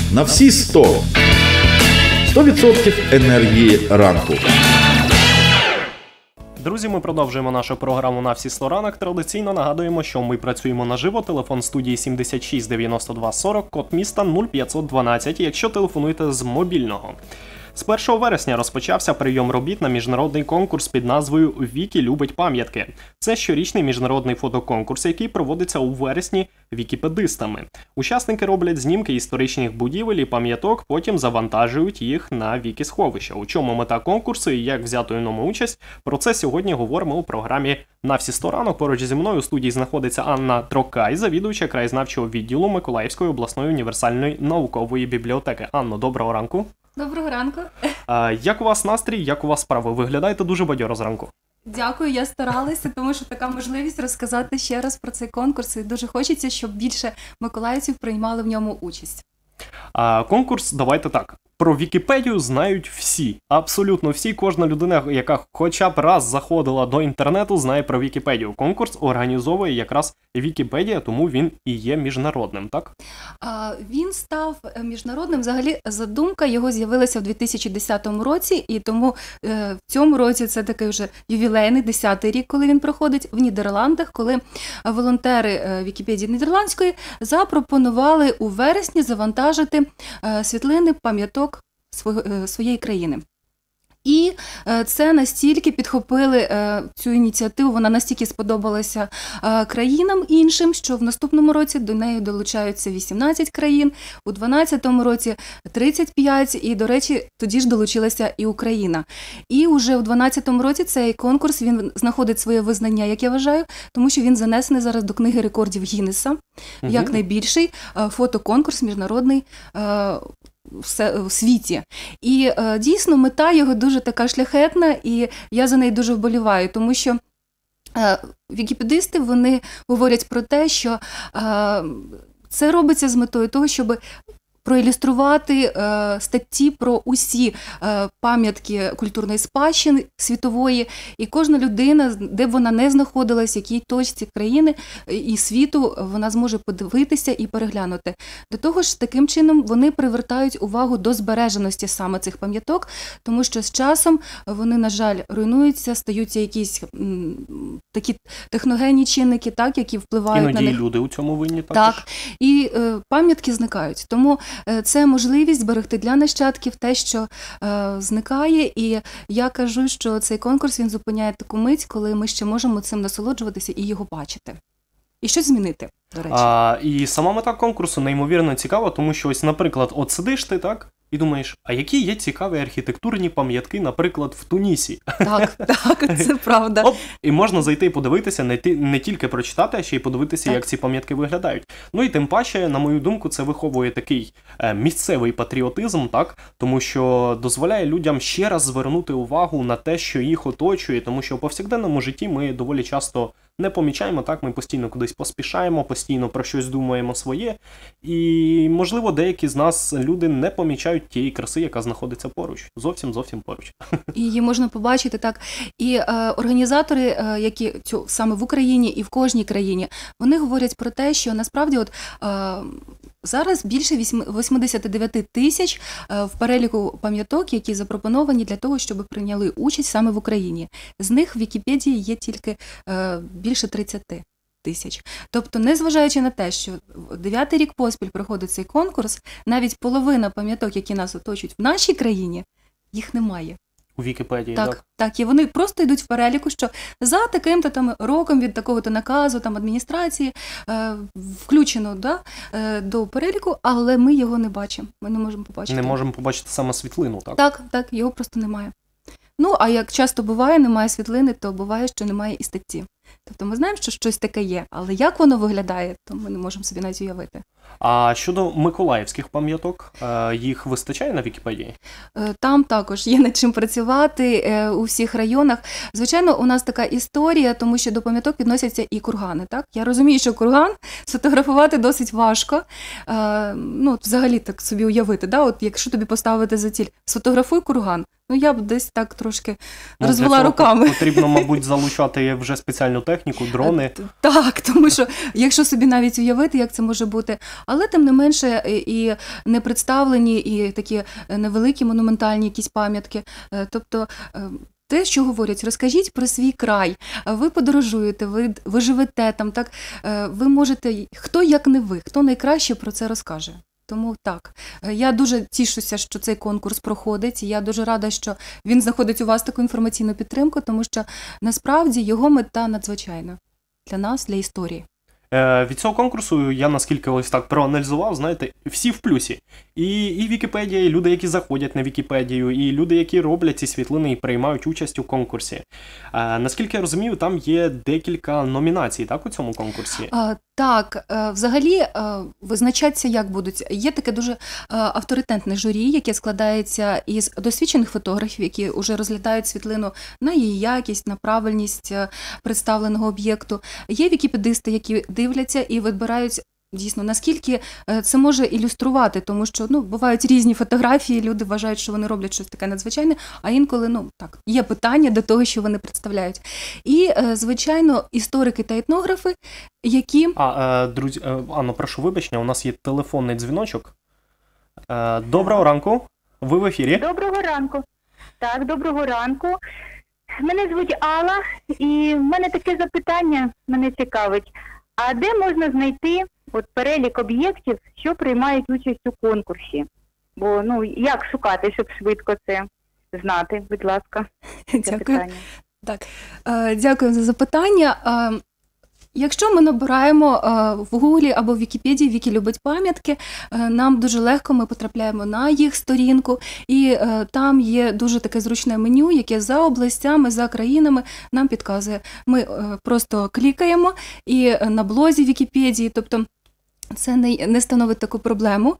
На всі 100. 100% енергії ранку. Друзі, ми продовжуємо нашу програму «На всі 100 ранок». Традиційно нагадуємо, що ми працюємо наживо. Телефон студії 76 92 40, код міста 0512, якщо телефонуєте з мобільного. З 1 вересня розпочався прийом робіт на міжнародний конкурс під назвою «Вікі любить пам'ятки». Це щорічний міжнародний фотоконкурс, який проводиться у вересні вікіпедистами. Учасники роблять знімки історичних будівель і пам'яток, потім завантажують їх на вікі-сховища. У чому мета конкурсу і як взяти у ньому участь? Про це сьогодні говоримо у програмі «На всі 100 ранок». Поруч зі мною у студії знаходиться Анна Трокай, завідувача краєзнавчого відділу Миколаївської обласної універсальної наукової бібліотеки. Анно, доброго ранку. Доброго ранку. Як у вас настрій, як у вас справи? Виглядаєте дуже бадьоро зранку. Дякую, я старалася, тому що така можливість розказати ще раз про цей конкурс. І дуже хочеться, щоб більше миколаївців приймали в ньому участь. Конкурс, давайте так, про Вікіпедію знають всі, абсолютно всі, кожна людина, яка хоча б раз заходила до інтернету, знає про Вікіпедію. Конкурс організовує якраз Вікіпедія, тому він і є міжнародним, так? Він став міжнародним, взагалі задумка його з'явилася в 2010 році, і тому в цьому році це такий вже ювілейний, 10-й рік, коли він проходить в Нідерландах, коли волонтери Вікіпедії Нідерландської запропонували у вересні завантажити світлини пам'яток своєї країни. І це настільки підхопили цю ініціативу, вона настільки сподобалася країнам іншим, що в наступному році до неї долучаються 18 країн, у 2012 році 35, і, до речі, тоді ж долучилася і Україна. І вже у 2012 році цей конкурс, він знаходить своє визнання, як я вважаю, тому що він занесений зараз до книги рекордів Гіннеса, як найбільший фотоконкурс міжнародний у світі. І дійсно мета його дуже така шляхетна, і я за неї дуже вболіваю, тому що вікіпедисти, вони говорять про те, що це робиться з метою того, щоб проілюструвати статті про усі пам'ятки культурної спадщини світової, і кожна людина, де б вона не знаходилась, в якій точці країни і світу, вона зможе подивитися і переглянути. До того ж, таким чином вони привертають увагу до збереженості саме цих пам'яток, тому що з часом вони, на жаль, руйнуються, стаються якісь такі техногенні чинники, так, які впливають на них. Іноді люди у цьому винні також. Так, і пам'ятки зникають. Тому це можливість зберегти для нащадків те, що зникає, і я кажу, що цей конкурс, він зупиняє таку мить, коли ми ще можемо цим насолоджуватися і його бачити. І щось змінити, до речі. І сама мета конкурсу неймовірно цікава, тому що ось, наприклад, от сидиш ти, так, і думаєш, а які є цікаві архітектурні пам'ятки, наприклад, в Тунісі? Так, це правда. І можна зайти і подивитися, не тільки прочитати, а ще й подивитися, як ці пам'ятки виглядають. Ну і тим паче, на мою думку, це виховує такий місцевий патріотизм, так? Тому що дозволяє людям ще раз звернути увагу на те, що їх оточує, тому що у повсякденному житті ми доволі часто не помічаємо, так, ми постійно кудись поспішаємо, постійно про щось думаємо своє, і, можливо, деякі з нас люди не помічають тієї краси, яка знаходиться поруч, зовсім поруч. І її можна побачити, так, і організатори, які саме в Україні і в кожній країні, вони говорять про те, що насправді от зараз більше 89 тисяч в переліку пам'яток, які запропоновані для того, щоб прийняли участь саме в Україні. З них в Вікіпедії є тільки більше 30 тисяч. Тобто, незважаючи на те, що 9-й рік поспіль проходить цей конкурс, навіть половина пам'яток, які нас оточують в нашій країні, їх немає. У Вікіпедії, так? Так, і вони просто йдуть в переліку, що за таким-то там роком від такого-то наказу, там адміністрації, включено до переліку, але ми його не бачимо, ми не можемо побачити. Не можемо побачити саме світлину, так? Так, його просто немає. Ну, а як часто буває, немає світлини, то буває, що немає і статті. Тобто ми знаємо, що щось таке є, але як воно виглядає, то ми не можемо собі навіть уявити. А щодо миколаївських пам'яток, їх вистачає на Вікіпедії? Там також є над чим працювати у всіх районах. Звичайно, у нас така історія, тому що до пам'яток відносяться і кургани. Так? Я розумію, що курган сфотографувати досить важко. Взагалі так собі уявити. Да? От якщо тобі поставити за ціль, сфотографуй курган, Ну, я б десь так трошки Ну, розвела для цього руками. потрібно, мабуть, залучати вже спеціальну техніку, дрони. Так, тому що якщо собі навіть уявити, як це може бути, але тим не менше і не представлені, і такі невеликі монументальні якісь пам'ятки. Тобто те, що говорять, розкажіть про свій край, ви подорожуєте, ви живете там, так, ви можете, хто як не ви, хто найкраще про це розкаже. Тому так, я дуже тішуся, що цей конкурс проходить, і я дуже рада, що він знаходить у вас таку інформаційну підтримку, тому що насправді його мета надзвичайна для нас, для історії. Від цього конкурсу я наскільки ось так проаналізував, знаєте, всі в плюсі. І Вікіпедія, і люди, які заходять на Вікіпедію, і люди, які роблять ці світлини і приймають участь у конкурсі. Наскільки я розумію, там є декілька номінацій, так, у цьому конкурсі? Так, взагалі визначаться як будуть. Є таке дуже авторитетне журі, яке складається із досвідчених фотографів, які вже розглядають світлину на її якість, на правильність представленого об'єкту. Є вікіпедисти, які дивляться і вибирають дійсно, наскільки це може ілюструвати, тому що бувають різні фотографії, люди вважають, що вони роблять щось таке надзвичайне, а інколи, так, є питання до того, що вони представляють. І, звичайно, історики та етнографи, які... Друзі, Анно, прошу вибачення, у нас є телефонний дзвіночок. Доброго ранку, ви в ефірі. Доброго ранку. Так, доброго ранку. Мене звуть Алла, і в мене таке запитання, мене цікавить. А де можна знайти перелік об'єктів, що приймають участь у конкурсі? Бо, як шукати, щоб швидко це знати, будь ласка. Дякую. Так, дякую за запитання. Якщо ми набираємо в Гуглі або в Вікіпедії «Вікі любить пам'ятки», нам дуже легко, ми потрапляємо на їх сторінку, і там є дуже таке зручне меню, яке за областями, за країнами нам підказує. Ми просто клікаємо і на блозі Вікіпедії, тобто це не становить таку проблему.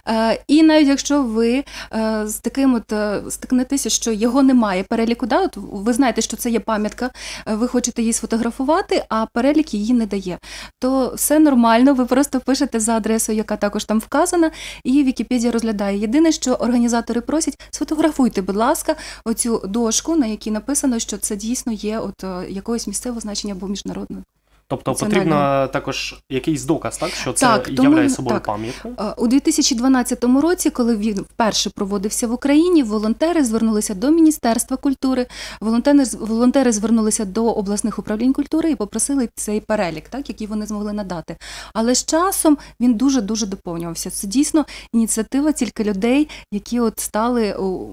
І навіть якщо ви з таким стикнетеся, що його немає переліку, ви знаєте, що це є пам'ятка, ви хочете її сфотографувати, а перелік її не дає, то все нормально, ви просто пишете за адресою, яка також там вказана, і Вікіпедія розглядає. Єдине, що організатори просять, сфотографуйте, будь ласка, оцю дошку, на якій написано, що це дійсно є якогось місцевого значення або міжнародного. Тобто потрібно також якийсь доказ, так, що це являє собою пам'ятку? У 2012 році, коли він вперше проводився в Україні, волонтери звернулися до Міністерства культури, волонтери звернулися до обласних управлінь культури і попросили цей перелік, так, який вони змогли надати. Але з часом він дуже-дуже доповнювався. Це дійсно ініціатива тільки людей, які стали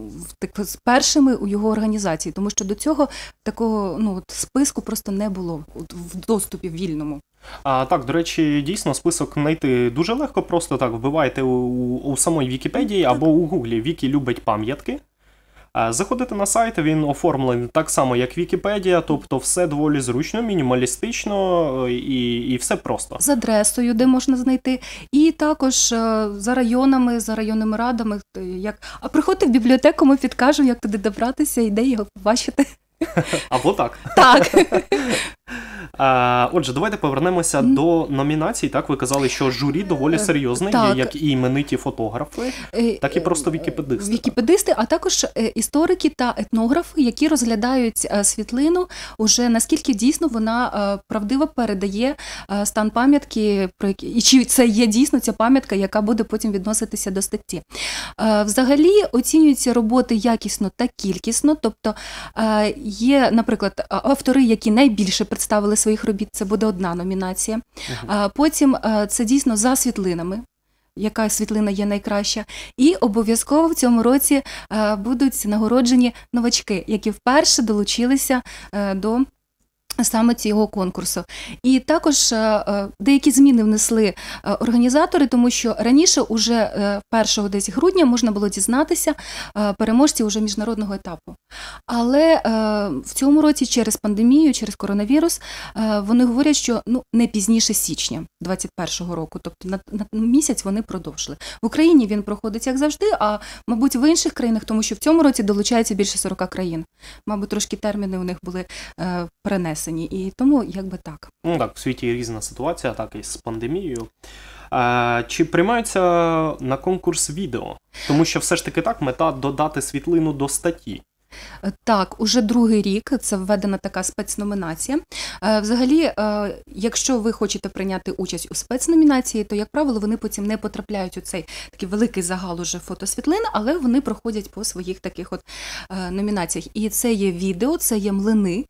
першими у його організації, тому що до цього такого списку просто не було в доступі вільному. Так, до речі, дійсно, список знайти дуже легко, просто так вбиваєте у самій Вікіпедії або у Гуглі «Вікі любить пам'ятки». Заходите на сайт, він оформлений так само, як Вікіпедія, тобто все доволі зручно, мінімалістично і все просто. З адресою, де можна знайти, і також за районними радами. А приходьте в бібліотеку, ми підкажемо, як туди добратися і де його побачити. Або так. Так. Отже, давайте повернемося до номінацій. Так, ви казали, що журі доволі серйозне, є як і імениті фотографи, так і просто вікіпедисти. Вікіпедисти, а також історики та етнографи, які розглядають світлину, уже наскільки дійсно вона правдиво передає стан пам'ятки, і чи це є дійсно ця пам'ятка, яка буде потім відноситися до статті. Взагалі оцінюються роботи якісно та кількісно, тобто є, наприклад, автори, які найбільше представили своїх робіт, це буде одна номінація. Потім це дійсно за світлинами, яка світлина є найкраща. І обов'язково в цьому році будуть нагороджені новачки, які вперше долучилися до саме цього конкурсу. І також деякі зміни внесли організатори, тому що раніше уже 1 десь грудня можна було дізнатися переможців уже міжнародного етапу. Але в цьому році через пандемію, через коронавірус, вони говорять, що не пізніше січня 2021 року, тобто на місяць вони продовжили. В Україні він проходить як завжди, а мабуть в інших країнах, тому що в цьому році долучається більше 40 країн. Мабуть, трошки терміни у них були перенесені. І тому, якби так. Так, в світі різна ситуація, так і з пандемією. Чи приймаються на конкурс відео? Тому що все ж таки так, мета додати світлину до статті. Так, уже другий рік це введена така спецномінація. Взагалі, якщо ви хочете прийняти участь у спецномінації, то, як правило, вони потім не потрапляють у цей такий великий загал уже фотосвітлин, але вони проходять по своїх таких от номінаціях. І це є відео, це є млини,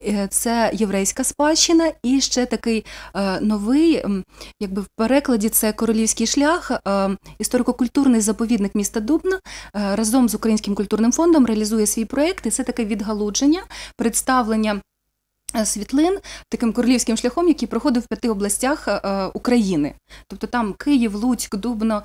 це єврейська спадщина і ще такий новий, якби в перекладі це «Королівський шлях», історико-культурний заповідник міста Дубно разом з Українським культурним фондом реалізує свій проєкт, і це таке відгалудження, представлення світлин таким королівським шляхом, який проходив в 5 областях України. Тобто там Київ, Луцьк, Дубно,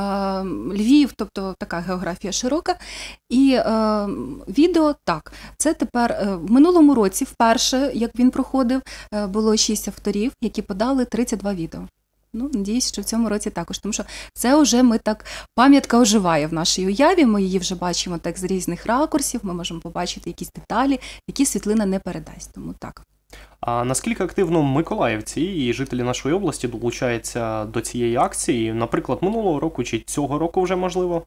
Львів, тобто така географія широка. І відео, так, це тепер в минулому році, вперше, як він проходив, було 6 авторів, які подали 32 відео. Ну, надіюсь, що в цьому році також, тому що це вже ми так, пам'ятка оживає в нашій уяві, ми її вже бачимо так з різних ракурсів, ми можемо побачити якісь деталі, які світлина не передасть, тому так. А наскільки активно миколаївці і жителі нашої області долучаються до цієї акції, наприклад, минулого року чи цього року вже можливо?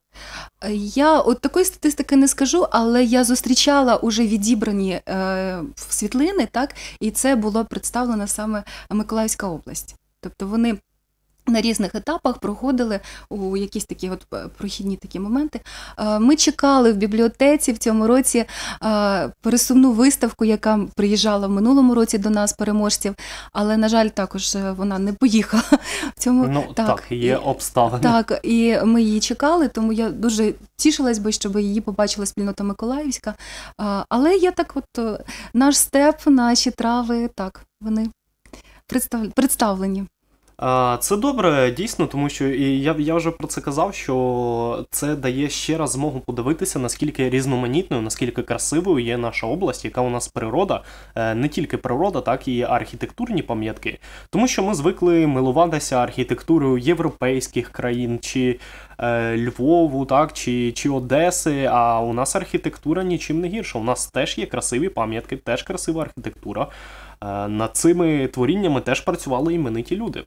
Я от такої статистики не скажу, але я зустрічала уже відібрані світлини, так, і це було представлено саме Миколаївська область. Тобто вони на різних етапах проходили у якісь такі от прохідні такі моменти. Ми чекали в бібліотеці в цьому році пересувну виставку, яка приїжджала в минулому році до нас, переможців, але, на жаль, також вона не поїхала в цьому. Ну, так, є обставини. Так, і ми її чекали, тому я дуже тішилась би, щоб її побачила спільнота Миколаївська. Але я так от, наш степ, наші трави, так, вони представлені. Це добре, дійсно, тому що і я вже про це казав, що це дає ще раз змогу подивитися, наскільки різноманітною, наскільки красивою є наша область, яка у нас природа, не тільки природа, так і архітектурні пам'ятки. Тому що ми звикли милуватися архітектурою європейських країн, чи Львову, так, чи Одеси, а у нас архітектура нічим не гірша. У нас теж є красиві пам'ятки, теж красива архітектура. Над цими творіннями теж працювали імениті люди.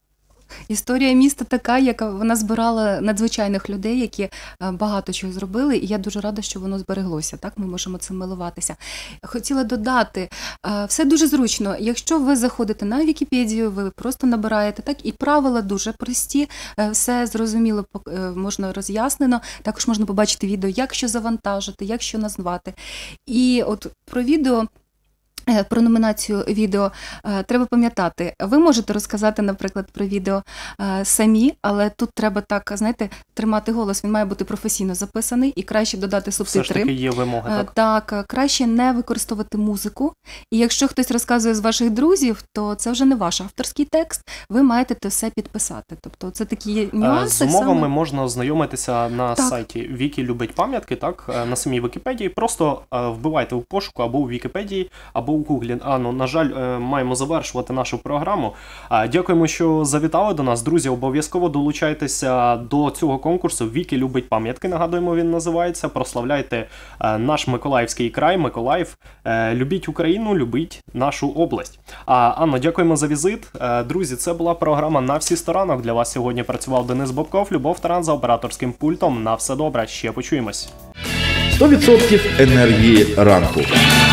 Історія міста така, яка вона збирала надзвичайних людей, які багато чого зробили, і я дуже рада, що воно збереглося, так, ми можемо цим милуватися. Хотіла додати, все дуже зручно, якщо ви заходите на Вікіпедію, ви просто набираєте, так, і правила дуже прості, все зрозуміло, можна роз'яснено, також можна побачити відео, як що завантажити, як що назвати. І от про відео, про номінацію відео треба пам'ятати. Ви можете розказати, наприклад, про відео самі, але тут треба так, знаєте, тримати голос, він має бути професійно записаний і краще додати субтитри. Все ж таки є вимоги, так? Так, краще не використовувати музику. І якщо хтось розказує з ваших друзів, то це вже не ваш авторський текст, ви маєте це все підписати. Тобто це такі нюанси. З умовами можна ознайомитися на сайті Вікі любить пам'ятки, так, на самій Вікіпедії. Просто вбивайте у пошуку або у Вікіпедії, або у Гуглі. На жаль, маємо завершувати нашу програму. Дякуємо, що завітали до нас. Друзі, обов'язково долучайтеся до цього конкурсу. Вікі любить пам'ятки, нагадуємо, він називається. Прославляйте наш Миколаївський край, Миколаїв. Любіть Україну, любіть нашу область. Анно, дякуємо за візит. Друзі, це була програма «На всі 100 ранок». Для вас сьогодні працював Денис Бобков, Любов Таран за операторським пультом. На все добре, ще почуємось. 100% енергії ранку.